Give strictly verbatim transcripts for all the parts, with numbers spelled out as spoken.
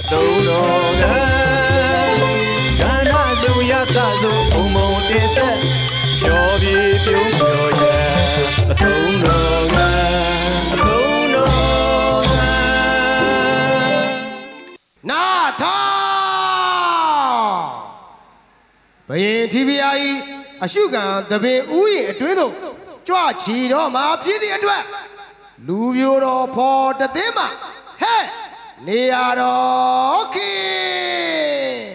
don't know Gana Zuya Kazo Umo Desa Jobi Pyo Yeah don't know don't know Nata Bayin T V I Ashugan the Bay Ui Dwindle Joachi Ma Pidi Adwa Luvio for the Dema Hey Niaro Okay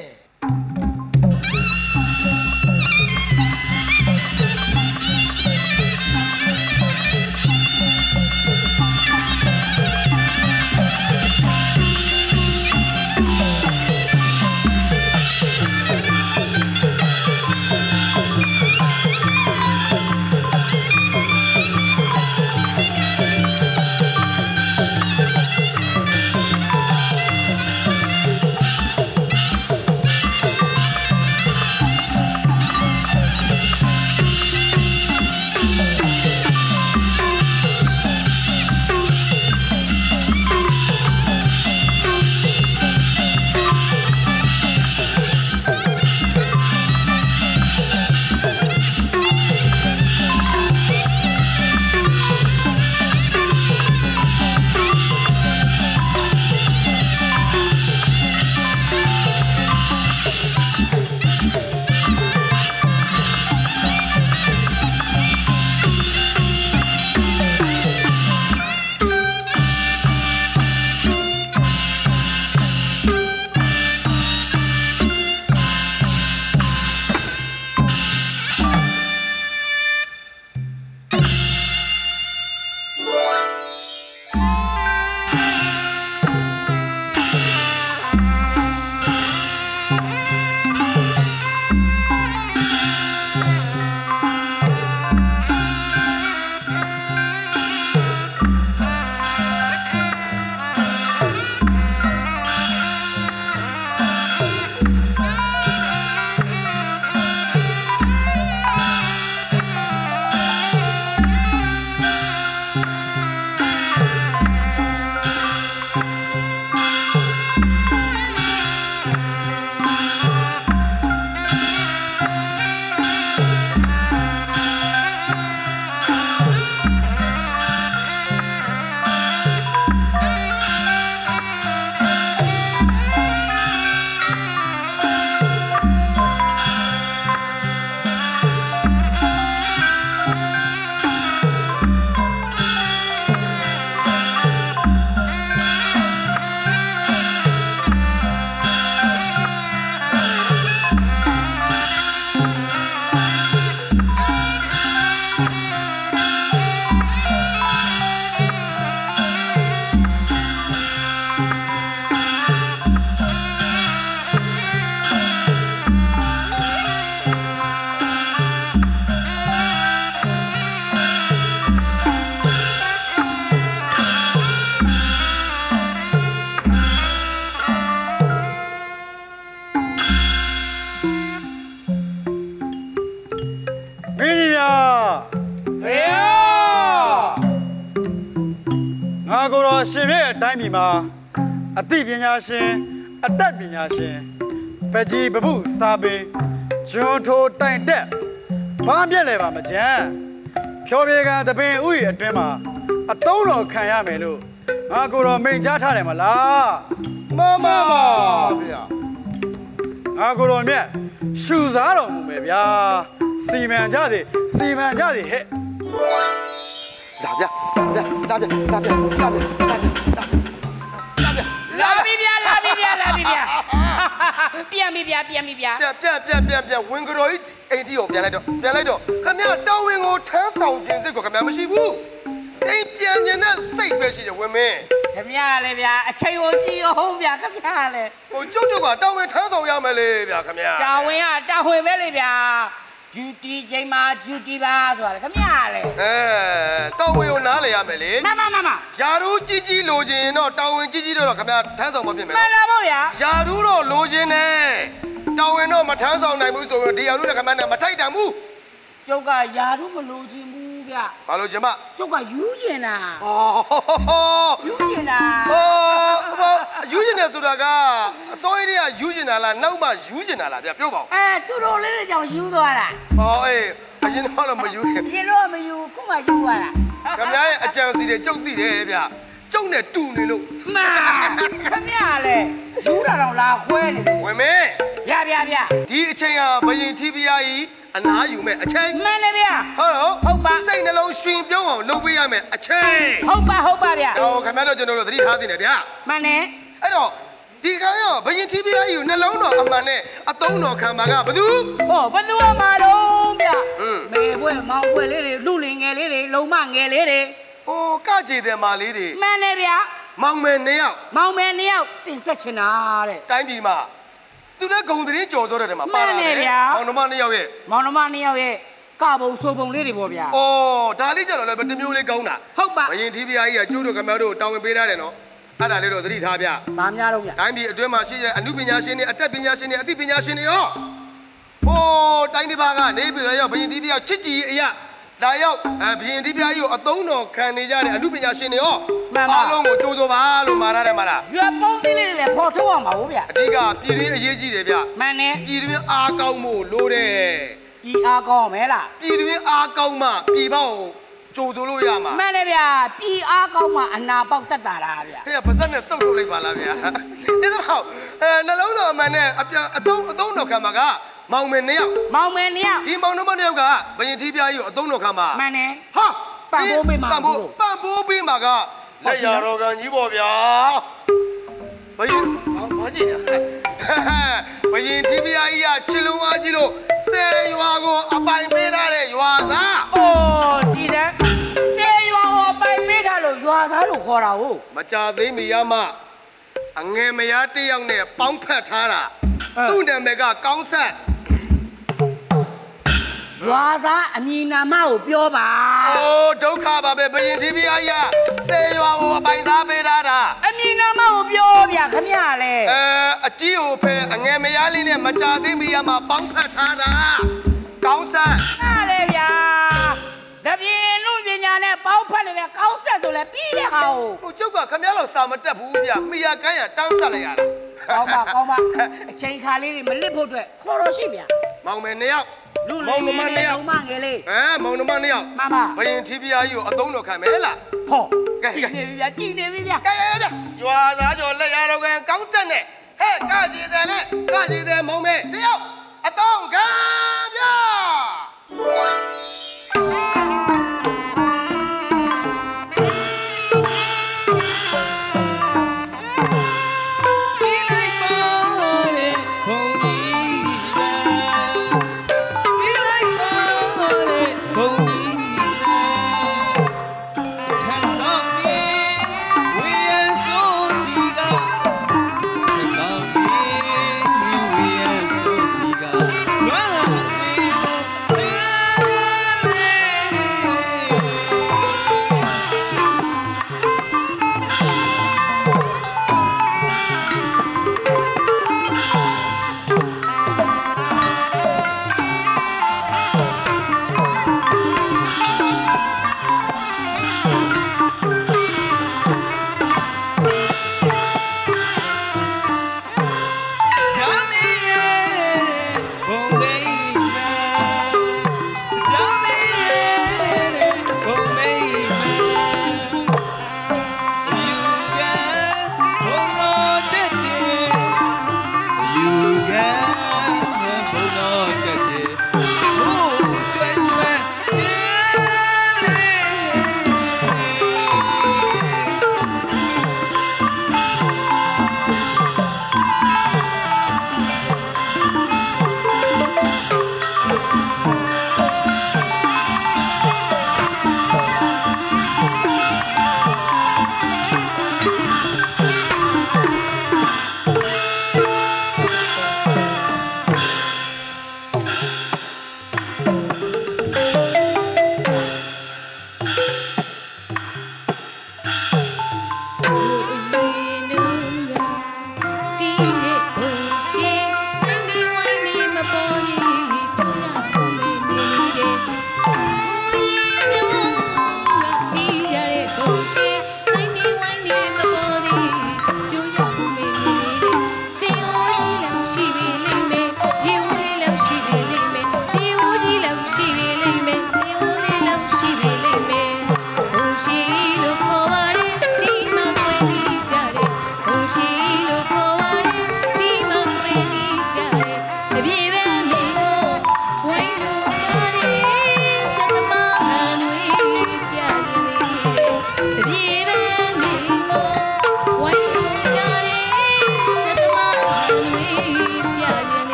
Time ma, a deep yashin, a dead yashin, Peggy Babu Sabi, Junto Time Depp, Pambia Leva Majan, Pioviga the Bay Ui a dreamer, a tono Kayamelu, Aguro Majata Mala, Mama, Aguro me, shoes out of maybe, Seaman Jadi, Seaman Jadi hit. La Biblia, la Biblia, la Biblia. Bien, bien, bien, bien, bien. Bien, bien, bien, bien. Wingroid, eighty of Piano, Piano. Come here, towing or ten sound jeans, go come here, woo. Ain't piano, say, Bessie, the women. Come here, Livia. I tell you, your home, come here. Oh, Jojo, down with ten of Yamale, come here. Down with down with Livia. Judy, Jama, Judy Baz, come here. Eh, don't we on Ali Amelie? Mamma, mamma. Yaru Gigi Login, not down with Gigi, come here, ten of women. Yaru Login, eh? Down with no Matans on Namuso, the Yaru commander, Matata Moo. Joga Yaru Maloji Muga. Hello, Jama. Joga Eugena. Oh, Eugena. Oh, ယူကျင်တယ်ဆိုတာကအစောကြီးတွေကယူကျင်တာလားနောက်မှယူကျင်တာလားဗျပြောပါဦးအဲသူတို့လေးတွေကြောင့်ယူသွားတာဟောအေးအရင်တော့မယူခင်ပြင်းလို့မယူခုမှယူသွားတာခင်ဗျားရဲ့အကြံစီတွေကြုတ်သိတယ်ဗျကျုပ်နဲ့တူနေလို့မာခမရလေယူတာတော့လာခွဲနေတယ်ဝင်မင်းဗျာဗျာဗျာဒီအချိန်ဟာဘယင်ထီးပြားကြီးအနားယူမဲ့အချိန်မှန်တယ်ဗျာဟုတ်တော့ဟုတ်ပါစိတ်နှလုံးရွှင်ပြုံးအောင်လုပ်ပေးရမယ်အချိန်ဟုတ်ပါဟုတ်ပါဗျာဟောခင်ဗျားတို့ကျွန်တော်တို့သတိထားသိနေဗျာမှန်တယ်အဲ့တော့ဒီခါရောဘယင်ထီးပြားကြီးကိုနှလုံးတော်အမှန်နဲ့အသုံးတော်ခံပါကဘသူဟောဘယ်သူမှတော့ဗျာဟွန်းမေဘွဲမောင်ဘွဲလေးတွေလူလင်ငယ်လေးတွေလုံမငယ်လေးတွေဟိုကကြည်တယ်မာလေးတွေမှန်တယ်ဗျာမောင်မယ်နှစ်ယောက်မောင်မယ်နှစ်ယောက်တင်ဆက်ချင်တာတဲ့တိုင်းပြည်မှာသူလည်းဂုံသတင်းကြော်စောတဲ့ထဲမှာပါလာမှန်တတယ်ယ်ဗျာမောင်နှမနှစ်ယောက်ရဲ့မောင်နှမနှစ်ယောက်ရဲ့ကပုံဆိုပုံလေးတွေပေါ့ဗျာဩဒါလေးကြတော့လည်းတစ်မျိုးလေးကောင်းတာဟုတ်ပါဘယင်ထီးပြားကြီးကကျိုးတို့ခင်ဗျားတို့တောင်းဝင်ပေးထားတယ်နော်အဲ့ဒါလေးတော့သတိထားဗျဗာများတော့ဗျာတိုင်းပြည်အတွင်းမှာရှိတဲ့အမှုပညာရှင်တွေအတတ်ပညာရှင်တွေအသိပညာရှင်တွေရောဟိုတိုင်းတစ်ပါးကနေပြီးတော့ဘယင်ထီးပြားချစ်ကြည်အရာလာရောက်အဲဘယင်ထီးပြားကြီးကိုအသုံးတော်ခံနေကြတဲ့အမှုပညာရှင်တွေရောအားလုံးကိုကြိုးစိုးပါလို့မှာထားတယ်မှာလားရွက်ပုံးသေးလေးတွေလည်းဖော်ထုတ်အောင်ပါဘူးဗျာအဓိကပြည်တွင်းအရေးကြီးတယ်ဗျမှန်တယ်ပြည်တွင်းအားကောင်းဖို့လိုတယ်ကြီးအားကောင်းမဲလားပြည်တွင်းအားကောင်းမှပြည်ပေါက်ကြိုးစိုးလို့ရမှာမှန်တယ်ဗျာပြည်အားကောင်းမှအနာပေါက်တတ်တာလားဗျာခေရပါစက်နဲ့စုပ်ထုတ်လိုက်ပါလားဗျာဒီစမောက်အဲနှလုံးတော်အမှန်နဲ့အပြန်အသုံးအသုံးတော်ခံမှာကမောင်မယ်နှစ်ယောက်မောင်မယ်နှစ်ယောက်ဒီမောင်နှမတစ်ယောက်ကဘယင်ထီးပြားကြီးကိုအသုံးတော်ခံမှာမှန်တယ်ဟာပံ့ပိုးပေးမှာပံ့ပိုးပံ့ပိုးပေးမှာကလက်ရတော်ကန်ကြီးပေါ့ဗျာဘယင်ဘာဘာကြည့်ရဘယင်ထီးပြားကြီးကချစ်လုံးအားကြီးလို့ဆယ်ရွာကိုအပိုင်ပေးထားတဲ့ရွာသားအိုးကြည်တယ်တေရွာဟောပိုင်ပေးထားလို့ရွာသားလို့ခေါ်တာဟုတ်မကြသေးမီရမအငယ်မယားတစ်ယောက်နဲ့ပေါင်းဖက်ထားတာအဲသူ့နာမည်ကကောင်းဆက်ရွာသားအမည်နာမကိုပြောပါအိုးဒုက္ခပါပဲဘယင်ထီးပြားကြီးကဆယ်ရွာကိုအပိုင်စားပေးထားတာအမည်နာမကိုပြောဗျာခမရလေအဲအကြီးကိုဖဲအငယ်မယားလေးနဲ့မကြသေးမီရမပေါင်းဖက်ထားတာကောင်းဆက်ဟာလေဗျာတပြင်းလူပညာနဲ့ပေါင်းဖက်နေတဲ့ကောင်းဆက်ဆိုလဲပြီးတဲ့ဟာကိုဟိုကျုပ်ကခမရလောက်စာမတက်ဘူးဗျမိယာကန်းရတန်းဆက်လိုက်ရတာကောင်းပါကောင်းပါအချိန်ခါလေးတွေမလစ်ဖို့အတွက်ခေါ်တော့ရှိဗျာမောင်မယ်နှစ်ယောက်လူမောင်နှမနှစ်ယောက်လူမငယ်လေးအဲမောင်နှမနှစ်ယောက်မမဘယင်ထီးပြားကြီးကိုအသုံးတော်ခံမယ်လားဟောကဲကြည်နေပြီဗျာကြည်နေပြီဗျာကဲရရရွာသားကျော်လက်ရတော့ကကောင်းဆက်နဲ့ဟဲ့ကကြည်တယ်နဲ့ကကြည်တယ်မုံမဲတယောက်အတော့ခံဗျာ Wow.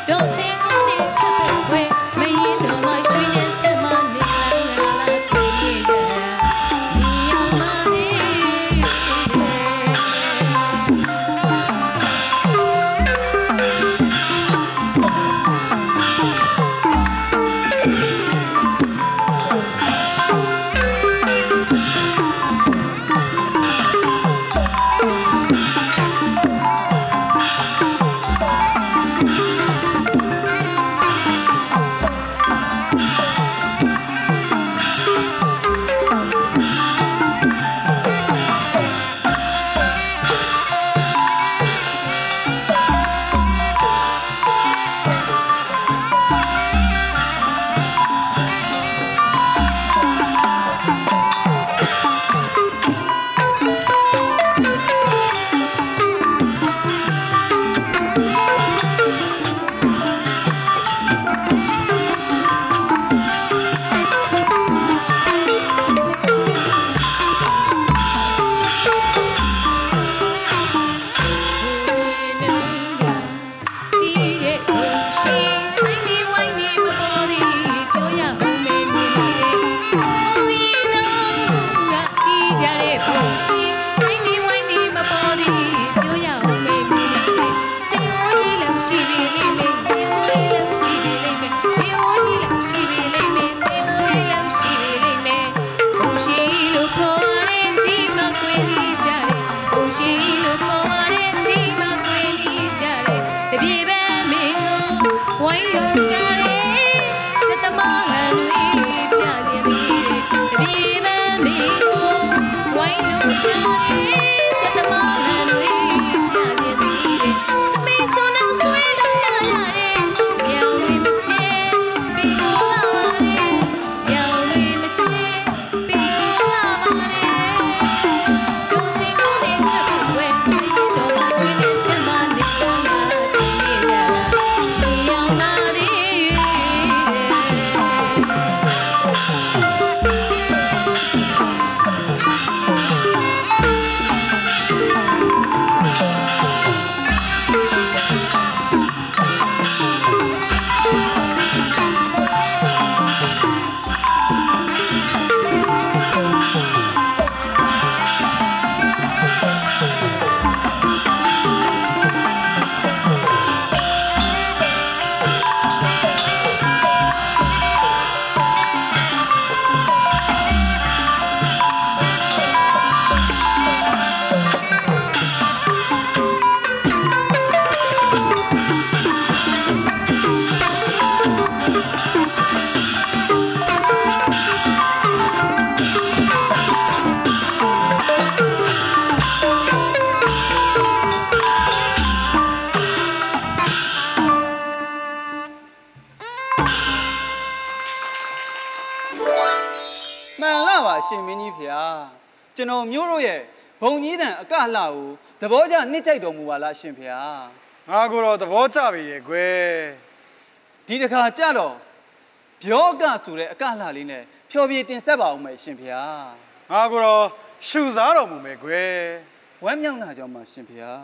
ရှင်မင်းကြီးဖေ။ကျွန်တော်မျိုးတို့ရဲ့ဘုံကြီးတန်အကလှကိုသဘောကျနှစ်ကြိုက်တော်မူပါလားရှင်ဖေ။ငါကိုတော့သဘောကျပြီရဲ့ကွယ်။ဒီတစ်ခါကြတော့ပြောကဆိုတဲ့အကလှလေးနဲ့ဖျော်ဖြေတင်ဆက်ပါဦးမယ်ရှင်ဖေ။ငါကိုတော့ရှူစားတော်မူမယ်ကွယ်။ဝမ်းမြောက်လာကြောင်းပါရှင်ဖေ။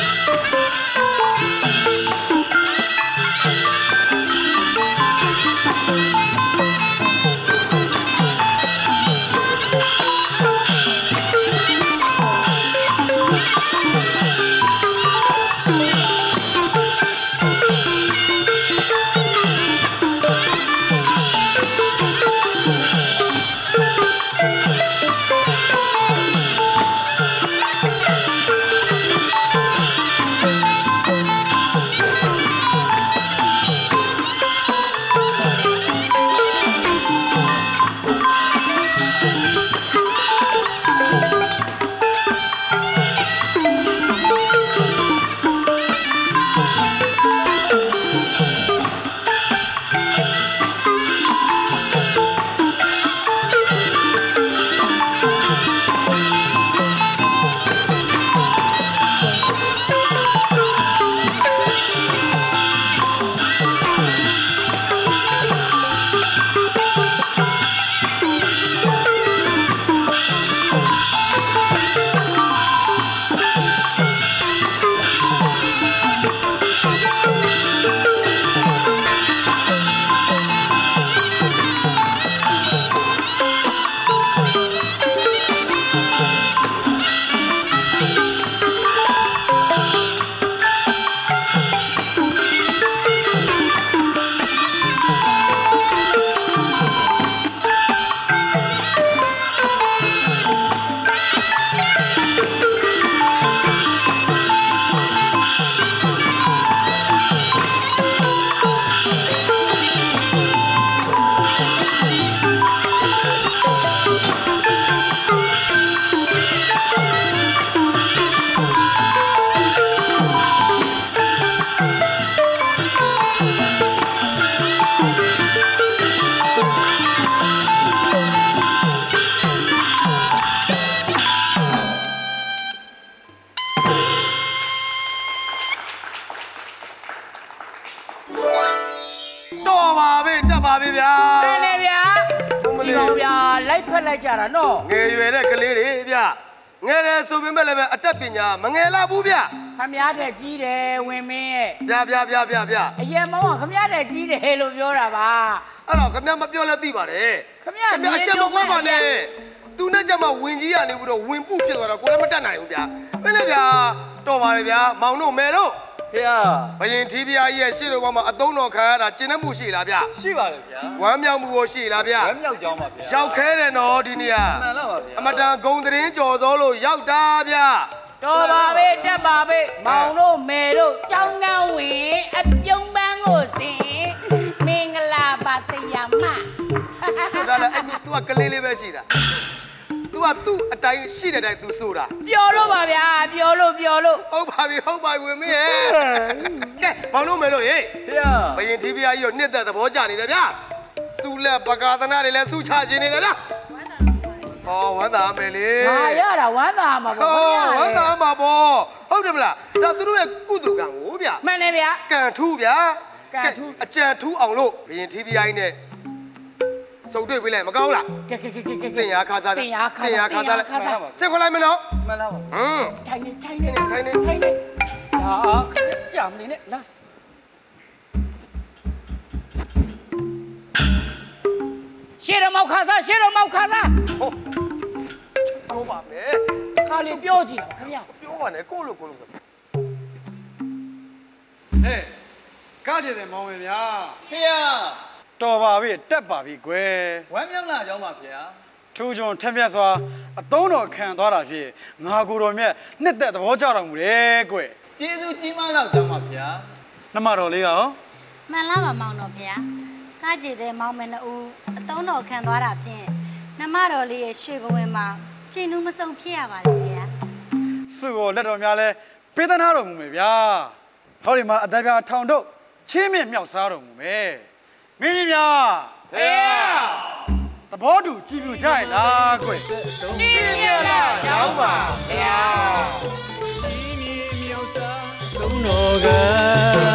Bye. ထွက်လိုက်ကြတာနော်ငယ်ရွယ်တဲ့ကလေးတွေဗျငယ်တယ်ဆိုပေမဲ့လည်းပဲအတက်ပညာမငယ်လာဘူးဗျခမရတဲ့ကြီးတယ်ဝင်မင်းရဲ့ဗျဗျဗျဗျဗျအရင်မောင်ကခမရတဲ့ကြီးတယ်လို့ပြောတာပါအဲ့တော့ခင်ဗျမပြောလဲသိပါတယ်ခမရခင်ဗျအရှက်မကွဲပါနဲ့သူနဲ့ကြမှာဝင်ကြီးရနေဘူးတော့ဝင်ပုဖြစ်သွားတော့ကိုလည်းမတတ်နိုင်ဘူးဗျမင်းလည်းဗျတော်ပါလေဗျမောင်တို့မဲတို့ဖေဟာဘယင်ထီးပြားကြီးရဲ့ရှေ့တော်ဘက်မှာအသုံးတော်ခံရတာကျင်းနှမှုရှိလားဗျရှိပါတယ်ဗျာဝမ်းမြောက်မှုကိုရှိလားဗျဝမ်းမြောက်ကြောင်းပါဗျာရောက်ခဲတယ်နော်ဒီနေ့ကမှန်လားပါဗျာအမတန်ဂုံသတင်းကြော်စောလို့ရောက်တာဗျတော်ပါပဲတက်ပါပဲမောင်တို့မယ်တို့ကြောင်းကန်းဝင်အပြုံးပန်းကိုစင်မင်္ဂလာပါတရားမဒါလည်းအဲ့ဒီ तू ကကလေးလေးပဲရှိတာ तू ကသူ့အတိုင်းရှိတဲ့အတိုင်း तू ဆိုတာပျော်လို့ပါဗျာပျော်လို့ပျော်လို့ဟုတ်ပါပြီဟုတ်ပါပြီဝင်မင်းရဲ့ကဲမောင်တို့မယ်တို့ဟေးဖေဟာဘယင်ထီးပြားကြီးကိုနှစ်သက်သဘောကျနေတယ်ဗျာစုလက်ပကာသနာတွေလည်းစုချခြင်းနေတယ်ဗျာဟောဝမ်းသာမယ်လေဟာရတာဝမ်းသာမှာပေါ့ဟောခင်ဗျာဝမ်းသာမှာပေါ့ဟုတ်တယ်မလားဒါသူတို့ရဲ့ကုသကံကိုဗျာမှန်တယ်ဗျာကံထူးဗျာကံထူးအကြံထူးအောင်လို့ဘယင်ထီးပြားကြီးနဲ့စုံတွေ့ပေးလိုက်မကောင်းလားကဲကဲကဲကဲကဲတင်ရခါစားတင်ရခါတင်ရခါစားလိုက်ခါစားစစ်ခွန်လိုက်မနော်မှန်လားပါဟွန်းထိုင်နေထိုင်နေထိုင်နေထိုင်နေဟာကြောင်နေနဲ့လာရှေ့တော့မောက်ခါစားရှေ့တော့မောက်ခါစားဟုတ်ဟုတ်ပါမယ်ခါလေးပြောကြည့်တာခင်ဗျာပြောပါနဲ့ကိုလို့ကိုလို့ဆိုဟဲ့ကားကျင်တယ်မောင်ဝင်ဗျာဖေဟာတော်ပါပြီတက်ပါပြီကွယ်ဝမ်းမြောက်လာကြောင်းပါဗျာထူးချွန်ထက်မြက်စွာအသုံးတော်ခံသွားတာဖြစ်ငါကိုယ်တော်မြတ်နှစ်သက်သဘောကျတော်မူတယ်ကွယ်ကျေးဇူးကြီးမားလောက်ကြောင်းပါဗျာနှမတော်လေးကရောမှန်လားပါမောင်တော်ဖေ။ကားကြည်တဲ့မောင်မနှဦးအတုံးတော်ခံသွားတာဖြင့်နှမတော်လေးရဲ့ရွှေဘဝင်မှာကျင်းနှူးမစုံဖြစ်ရပါလေဖေ။စုကိုလက်တော်များလဲပေးသနာတော်မူမယ်ဗျာဟောဒီမှာအသက်ပြားထောင်ထုတ်ချင်းမြင့်မြောက်စားတော်မူမယ်မင်းကြီးများဟေးသဘောတူကြည်ပြူကြရလားကွယ်ဒီမြလာရောင်းပါဗျာသုံးတော်က